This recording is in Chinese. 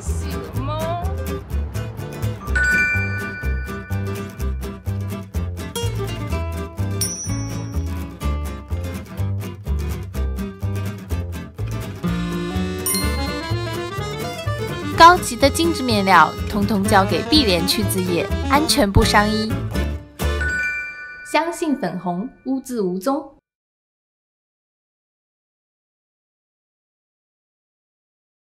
洗了吗？ 高级的精致面料，通通交给碧莲去渍业，安全不伤衣。相信粉红，污渍无踪。